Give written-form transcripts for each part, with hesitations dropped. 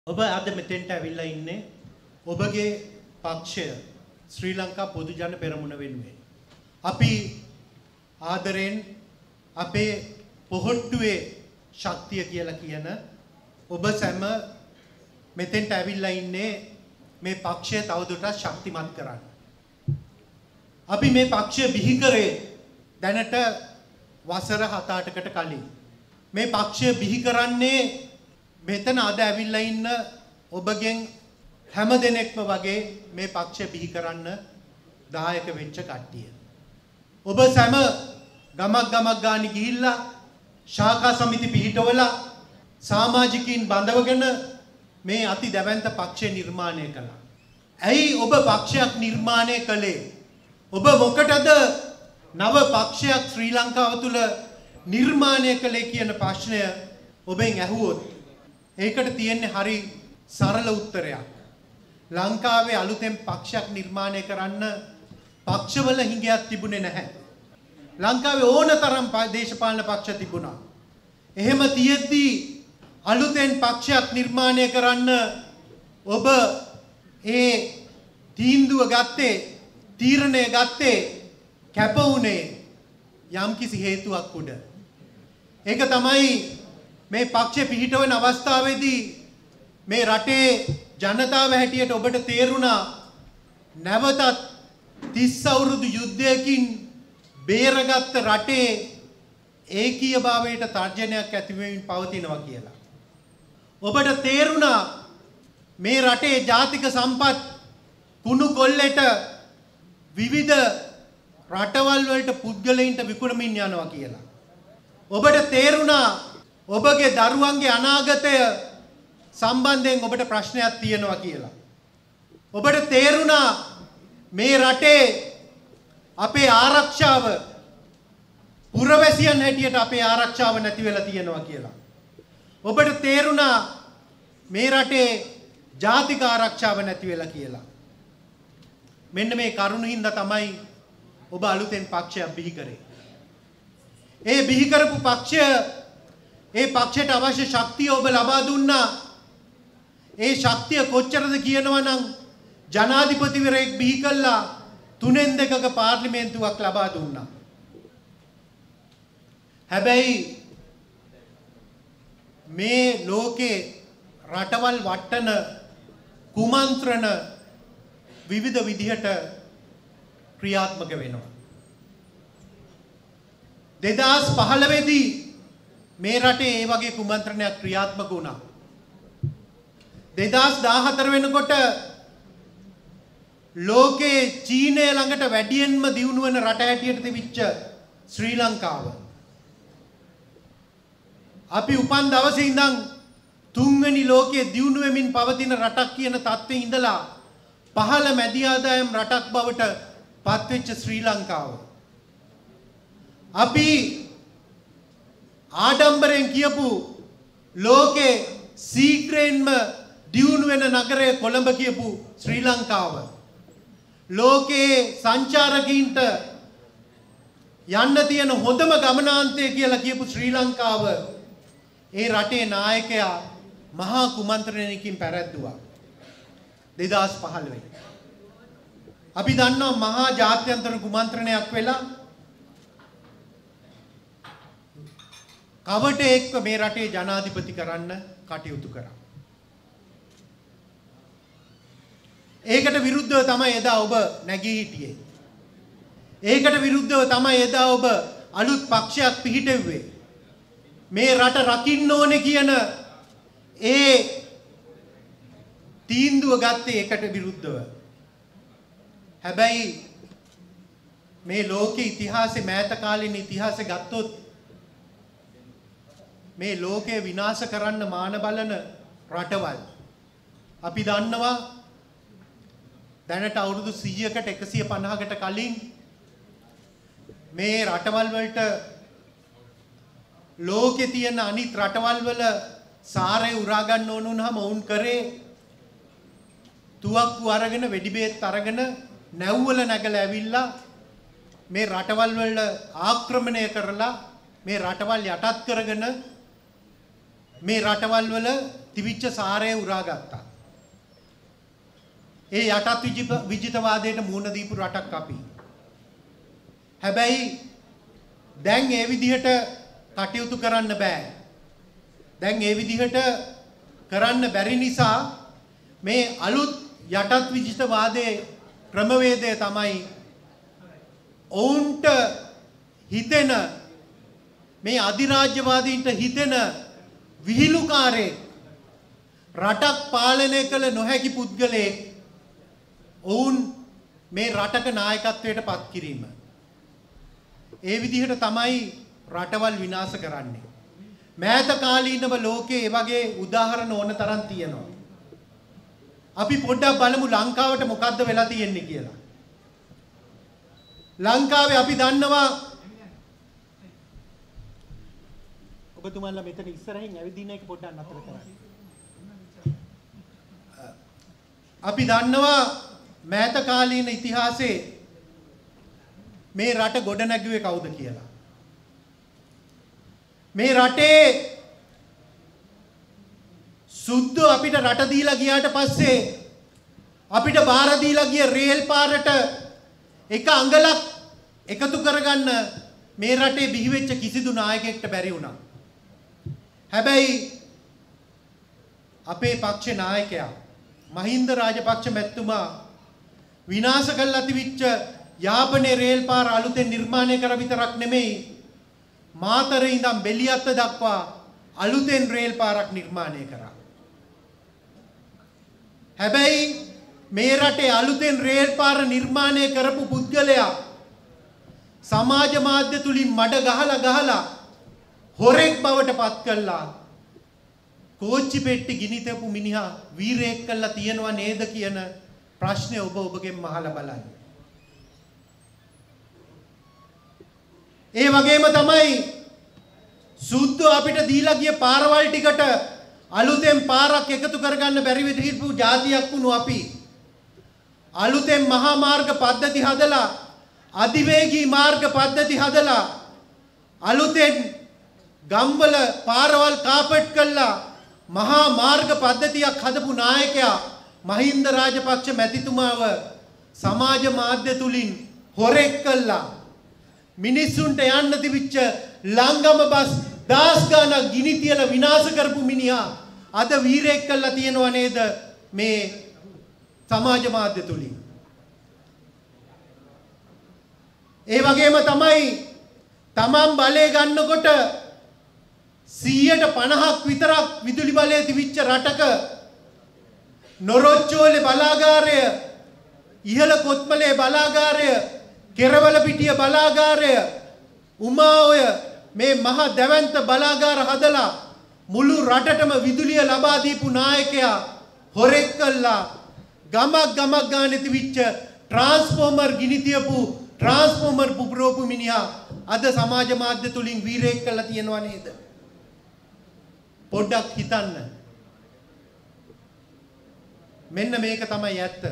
ඔබ අද මෙතෙන්ට ඇවිල්ලා ඉන්නේ ඔබගේ පක්ෂය ශ්‍රී ලංකා පොදු ජන පෙරමුණ වෙනුවෙන්. අපි ආදරෙන් අපේ පොහොට්ටුවේ ශක්තිය කියලා කියන ඔබ සැම මෙතෙන්ට ඇවිල්ලා ඉන්නේ මේ පක්ෂය තවදුරටත් ශක්තිමත් කරන්න. අපි මේ පක්ෂය බිහි කරේ දැනට වසර 7-8කට කලින්. මේ පක්ෂය බිහි කරන්නේ මෙතන අද ඇවිල්ලා ඉන්න ඔබගෙන් හැම දෙනෙක්ම වගේ මේ පක්ෂය බිහි කරන්න දායක වෙච්ච කට්ටිය. ඔබ සැම ගමක් ගානි ගිහිල්ලා ශාඛා සමිති පිහිටවලා සමාජිකයින් බඳවගෙන මේ අති දැවැන්ත පක්ෂය නිර්මාණය කළා. ඇයි ඔබ පක්ෂයක් නිර්මාණය කළේ? ඔබ මොකටද නව පක්ෂයක් ශ්‍රී ලංකාව තුල නිර්මාණය කළේ කියන ප්‍රශ්නය ඔබෙන් ඇහුවොත් ඒකට තියෙන්නේ හරි සරල උත්තරයක්. ලංකාවේ අලුතෙන් පක්ෂයක් නිර්මාණය කරන්න පක්ෂවල හිඟයක් තිබුණේ නැහැ. ලංකාවේ ඕනතරම් දේශපාලන පක්ෂ තිබුණා. එහෙම තියෙද්දී අලුතෙන් පක්ෂයක් නිර්මාණය කරන්න ඔබ ඒ තීරණය ගත්තේ කැප වුණේ යම්කිසි හේතුවක් උඩ. ඒක තමයි මේ පක්ෂය පිහිටවන අවස්ථාවේදී මේ රටේ ජනතාව හැටියට ඔබට තේරුණා නැවතත් 30 අවුරුදු යුද්ධයකින් බේරගත්ත රටේ ඒකීයභාවයට තර්ජනයක් ඇති වෙමින් පවතිනවා කියලා. ඔබට තේරුණා මේ රටේ ජාතික සම්පත් කුණු කොල්ලෙට විවිධ රටවල් වලට පුද්ගලයින්ට විකුණමින් යනවා කියලා. ඔබට තේරුණා ඔබගේ දරුවන්ගේ අනාගතය සම්බන්ධයෙන් ඔබට ප්‍රශ්නයක් තියෙනවා කියලා. ඔබට තේරුණා මේ රටේ අපේ ආරක්ෂාව පුරවැසියන් හැටියට අපේ ආරක්ෂාව නැති වෙලා තියෙනවා කියලා. ඔබට තේරුණා මේ රටේ ජාතික ආරක්ෂාව නැති වෙලා කියලා. මෙන්න මේ කරුණු හින්දා තමයි ඔබ අලුතෙන් පක්ෂයක් බිහි කරේ. ඒ බිහි කරපු පක්ෂය ඒ පක්ෂයට අවශ්‍ය ශක්තිය ඔබ ලබා දුන්නා. ඒ ශක්තිය කොච්චරද කියනවා නම් ජනාධිපතිවරයෙක් බිහි කළා 3/2ක පාර්ලිමේන්තුවක් ලබා දුන්නා. හැබැයි මේ ලෝකේ රටවල් වටන කුමන්ත්‍රණ විවිධ විදිහට ක්‍රියාත්මක වෙනවා. 2015 දී මේ රටේ ඒ වගේ කුමන්ත්‍රණයක් ක්‍රියාත්මක වුණා. 2014 වෙනකොට ලෝකේ චීනය ළඟට වැඩියෙන්ම දියුණු වෙන රට හැටියට තිබිච්ච ශ්‍රී ලංකාව. අපි උපන් දවසේ ඉඳන් තුන්වෙනි ලෝකයේ දියුණු වෙමින් පවතින රටක් කියන තත්ත්වයේ ඉඳලා පහළ මැදි ආදායම් රටක් බවට පත්වෙච්ච ශ්‍රී ලංකාව. අපි ආඩම්බරෙන් කියපු ලෝකේ සීක්‍රෙන්ම දියුණු වෙන නගරය කොළඹ කියපු ශ්‍රී ලංකාව. ලෝකේ සංචාරකීන්ට යන්න තියෙන හොඳම ගමනාන්තය කියලා කියපු ශ්‍රී ලංකාව ඒ රටේ නායකයා මහා කුමන්ත්‍රණයකින් පැරැද්දුවා 2015. අපි දන්නවා මහා ජාත්‍යන්තර කුමන්ත්‍රණයක් වෙලා කවට එක්ක මේ රටේ ජනාධිපති කරන්න කටයුතු කරා. ඒකට විරුද්ධව තමයි එදා ඔබ නැගී හිටියේ. ඒකට විරුද්ධව තමයි එදා ඔබ අලුත් පක්ෂයක් පිහිටෙව්වේ. මේ රට රකින්න ඕනේ කියන ඒ තීන්දුව ගත්තේ ඒකට විරුද්ධව. හැබැයි මේ ලෝකේ ඉතිහාසයේ මෑත කාලින ඉතිහාසය ගත්තොත් මේ ලෝකය විනාශ කරන්න මාන බලන රටවල් අපි දන්නවා දැනට අවුරුදු 100කට 150කට කලින් මේ රටවල් වලට ලෝකේ තියෙන අනිත් රටවල් වල සාරේ උරා ගන්න ඕන වුණාම වුන් කරේ තුවක්කු අරගෙන වෙඩි බේත් අරගෙන නැව්වල නැගලා ඇවිල්ලා මේ රටවල් වල ආක්‍රමණය කරලා මේ රටවල් යටත් කරගෙන මේ රටවල් වල තිබිච්ච සාරය උරා ගත්තා. ඒ යටත් විජිතවාදයට මුහුණ දීපු රටක් අපි. හැබැයි දැන් ඒ විදිහට කටයුතු කරන්න බෑ. දැන් ඒ විදිහට කරන්න බැරි නිසා මේ අලුත් යටත් විජිතවාදයේ ක්‍රමවේදය තමයි ඔවුන්ට හිතෙන මේ අධිරාජ්‍යවාදීන්ට හිතෙන විහිළුකාරයෙක් රටක් පාලනය කළ නොහැකි පුද්ගලයෙක් ඔවුන් මේ රටක නායකත්වයට පත් කිරීම. ඒ විදිහට තමයි රටවල් විනාශ කරන්නේ. මෑත කාලීනව ලෝකයේ ඒ වගේ උදාහරණ ඕන තරම් තියෙනවා. අපි පොඩ්ඩක් බලමු ලංකාවට මොකද්ද වෙලා තියෙන්නේ කියලා. ලංකාවේ අපි දන්නවා ඔබතුමාලා මෙතන ඉස්සරහින් ඇවිදින එක පොඩ්ඩක් නතර කරන්න. අපි දන්නවා මෑත කාලීන ඉතිහාසයේ මේ රට ගොඩ නැගුවේ කවුද කියලා. මේ රටේ සුද්දෝ අපිට රට දීලා ගියාට පස්සේ අපිට බාර දීලා ගිය රේල් පාරට එක අඟලක් එකතු කරගන්න මේ රටේ බිහිවෙච්ච කිසිදු නායකයෙක්ට බැරි වුණා. හැබැයි අපේ පක්ෂේ නායකයා මහින්ද රාජපක්ෂ මැතිතුමා විනාශ කළා තිබිච්ච යාපනයේ රේල් පාර අලුතෙන් නිර්මාණය කර විතරක් නෙමෙයි මාතරේ ඉඳන් බෙලියත්ත දක්වා අලුතෙන් රේල් පාරක් නිර්මාණය කරා. හැබැයි මේ රටේ අලුතෙන් රේල් පාර නිර්මාණය කරපු පුද්ගලයා සමාජ මාධ්‍ය තුලින් මඩ ගහලා හොරෙක් බවට පත් කළා. කෝච්චි පෙට්ටි ගිනිතපු මිනිහා වීරයෙක් කළා තියනවා නේද කියන ප්‍රශ්නේ ඔබගෙන් අහලා බලන්න. ඒ වගේම තමයි සුද්දෝ අපිට දීලා ගිය පාරවල් ටිකට අලුතෙන් පාරක් එකතු කරගන්න බැරි විදිහට ජාතියක් වුණු අපි අලුතෙන් මහා මාර්ග පද්ධති හදලා අධිවේගී මාර්ග පද්ධති හදලා අලුතෙන් ගම්වල පාරවල් කාපට් කළා මහා මාර්ග පද්ධතියක් හදපු නායකයා මහින්ද රාජපක්ෂ මැතිතුමාව සමාජ මාධ්‍ය තුලින් හොරෙක් කළා. මිනිස්සුන්ට යන්න තිබිච්ච ලංගම බස් දාස් ගානක් ගිනි තියලා විනාශ කරපු මිනිහා අද වීරයෙක් කළා තියෙනව නේද මේ සමාජ මාධ්‍ය තුලින්. ඒ වගේම තමයි තමන් බලය ගන්නකොට 150ක් විතරක් විදුලි බලය තිබිච්ච රටක නොරොච්චෝලේ බලාගාරය, ඉහළ කොත්මලේ බලාගාරය, කෙරවල පිටිය බලාගාරය, උමාඔය මේ මහ දැවැන්ත බලාගාර හදලා මුළු රටටම විදුලිය ලබා දීපු නායකයා හොරෙක් කළා. ගමක් ගානේ තිබිච්ච ට්‍රාන්ස්ෆෝමර් ගිනි තියපු ට්‍රාන්ස්ෆෝමර් පුපුරවපු මිනිහා අද සමාජ මාධ්‍ය තුලින් වීරයෙක් කළා තියෙනව නේද? පොඩ්ඩක් හිතන්න. මෙන්න මේක තමයි ඇත්ත.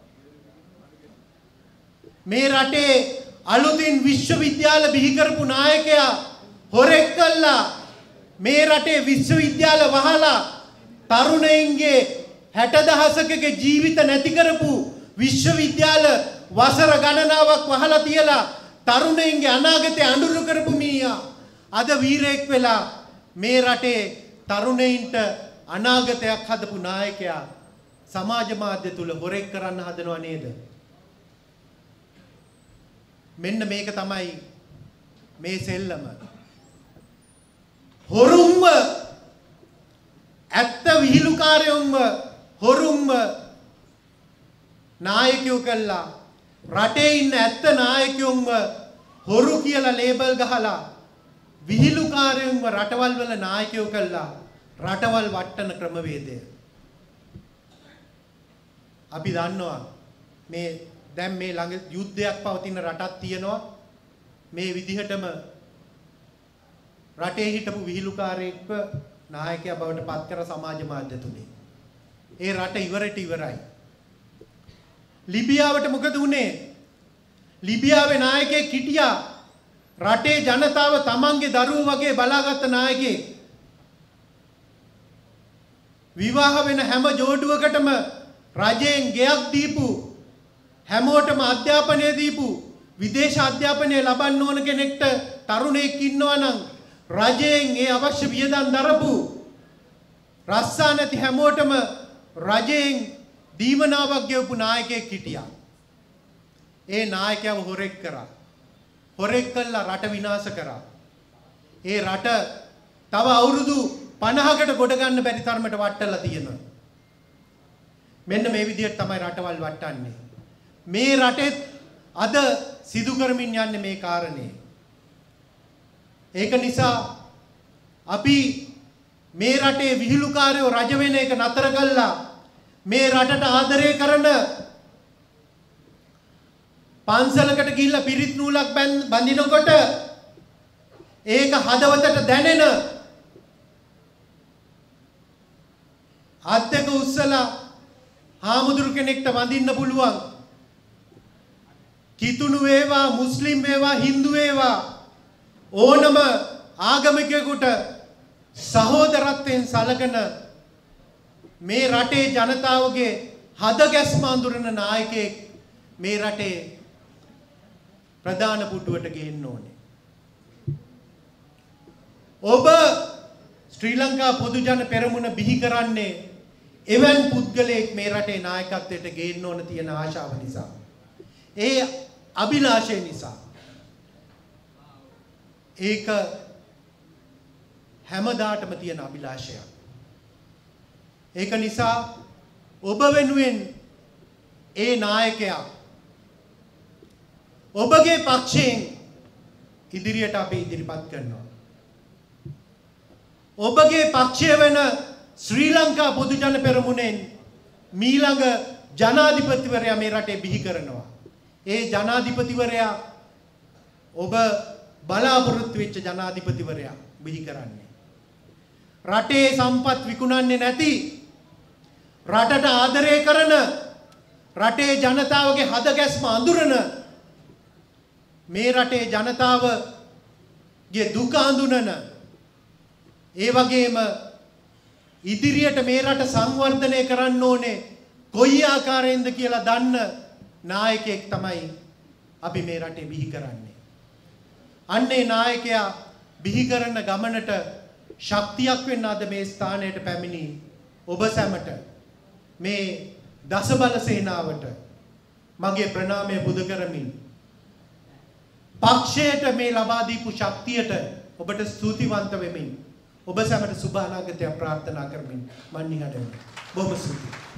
මේ රටේ අලුතින් විශ්වවිද්‍යාල බිහි කරපු නායකයා හොරෙක් කළා. මේ රටේ විශ්වවිද්‍යාල වහලා තරුණයින්ගේ 60000කගේ ජීවිත නැති කරපු විශ්වවිද්‍යාල වසර ගණනාවක් වහලා තියලා තරුණයින්ගේ අනාගතය අඳුරු කරපු මිනිහා අද වීරයෙක් වෙලා මේ රටේ තරුණයින්ට අනාගතයක් හදපු නායකයා සමාජ මාධ්‍ය තුල හොරෙක් කරන්න හදනව නේද? මෙන්න මේක තමයි මේ සෙල්ලම. හොරුම්ව ඇත්ත විහිළුකාරයොන්ව හොරුම්ව නායකයෝ කළා. රටේ ඉන්න ඇත්ත නායකයොන්ව හොරු කියලා ලේබල් ගහලා විහිළුකාරයොන්ව රටවල් වල නායකයෝ කළා. රටවල් වට්ටන ක්‍රමවේදය. අපි දන්නවා මේ දැන් මේ ළඟ යුද්ධයක් පවතින රටක් තියෙනවා. මේ විදිහටම රටේ හිටපු විහිළුකාරයෙක්ව නායකයා බවට පත් කර සමාජ මාධ්‍ය තුනේ. ඒ රට ඉවරයි. ලිබියාවට මොකද වුනේ? ලිබියාවේ නායකයෙක් හිටියා. රටේ ජනතාව තමන්ගේ දරුවෝ වගේ බලාගත්ත නායකයෙක්. විවාහ වෙන හැම ජෝඩුවකටම රජයෙන් ගෙයක් දීපු හැමෝටම අධ්‍යාපනය දීපු විදේශ අධ්‍යාපනය ලබන්න ඕන කෙනෙක්ට තරුණයෙක් ඉන්නවා නම් රජයෙන් ඒ අවශ්‍ය වියදම් දරපු රස්සා නැති හැමෝටම රජයෙන් දීමනාවක් ගෙවපු නායකයෙක් හිටියා. ඒ නායකයව හොරෙක් කරා. හොරෙක් කළා රට විනාශ කරා. ඒ රට තව අවුරුදු 50කට ගොඩ ගන්න බැරි තරමට වටලා තියෙනවා. මෙන්න මේ විදිහට තමයි රටවල් වටන්නේ. මේ රටෙත් අද සිදු කරමින් යන්නේ මේ කාරණේ. ඒක නිසා අපි මේ රටේ විහිළුකාරයෝ රජ වෙන එක නතර කළා මේ රටට ආදරය කරන පන්සලකට ගිහිල්ලා පිරිත් නූලක් බඳිනකොට ඒක හදවතට දැනෙන අත් දෙක උස්සලා හාමුදුරු කෙනෙක්ට වඳින්න පුළුවන් කිතුණු වේවා මුස්ලිම් වේවා හින්දු වේවා ඕනම ආගමිකයෙකුට සහෝදරත්වයෙන් සලකන මේ රටේ ජනතාවගේ හද ගැස්ම අඳුරන නායකයෙක් මේ රටේ ප්‍රධාන පුටුවට ගේන්න ඕනේ. ඔබ ශ්‍රී ලංකා පොදු ජන පෙරමුණ බිහි කරන්නේ එවන් පුද්ගලයෙක් මේ රටේ නායකත්වයට ගේන්න ඕන තියෙන ආශාව නිසා. ඒ අභිලාෂය නිසා. ඒක හැමදාටම තියෙන අභිලාෂයක්. ඒක නිසා ඔබ වෙනුවෙන් ඒ නායකයා ඔබගේ පක්ෂයෙන් ඉදිරියට අපි ඉදිරිපත් කරනවා. ඔබගේ පක්ෂය වෙන ශ්‍රී ලංකා පොදු ජන පෙරමුණෙන් මීළඟ ජනාධිපතිවරයා මේ රටේ බිහි කරනවා. ඒ ජනාධිපතිවරයා ඔබ බලාපොරොත්තු වෙච්ච ජනාධිපතිවරයා බිහි කරන්නේ. රටේ සම්පත් විකුණන්නේ නැති රටට ආදරය කරන රටේ ජනතාවගේ හද ගැස්ම අඳුරන මේ රටේ ජනතාවගේ දුක අඳුනන ඒ වගේම ඉදිරියට මේ රට සංවර්ධනය කරන්න ඕනේ කොයි ආකාරයෙන්ද කියලා දන්න නායකයෙක් තමයි අපි මේ රටේ බිහි කරන්නේ. අන්නේ නායකයා බිහි කරන ගමනට ශක්තියක් වෙන්න අද මේ ස්ථානයට පැමිණි ඔබ සැමට මේ දසබල සේනාවට මගේ ප්‍රණාමය පුද කරමින් පක්ෂයට මේ ලබා දීපු ශක්තියට ඔබට ස්තුතිවන්ත වෙමින් ඔබ සැමට සුබ අනාගතයක් ප්‍රාර්ථනා කරමින් මන් නිහඬ වෙනවා. බොහොම ස්තුතියි.